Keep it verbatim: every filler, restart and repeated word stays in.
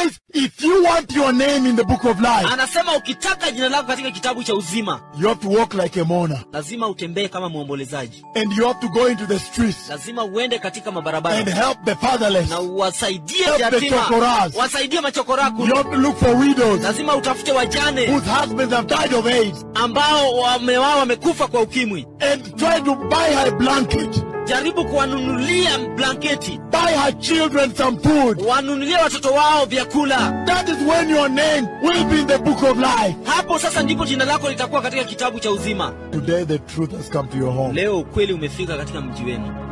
says, if you want your name in the book of life, anasema ukitaka jina lako katika kitabu cha uzima, you have to walk like a mourner. lazima utembee kama muombolezaji. And you have to go into the streets. Lazima uende katika mabarabara. And help the fatherless. Na uwasaidie help yatima. the chokoras. Wasaidie machokoraku. You have to look for widows. Lazima utafute wajane. Whose husbands have died of AIDS. Ambao wame wao wamekufa kwa ukimwi. And try to buy her a blanket. Jaribu kuwanunulia blanketi. Buy her children some food. Wanunulie watoto wao vyakula. That is when your name will be in the book of life. Hapo sasa ndipo jina lako litakuwa katika kitabu cha uzima. Today the truth has come to your home. Leo ukweli umefika katika mji wenu.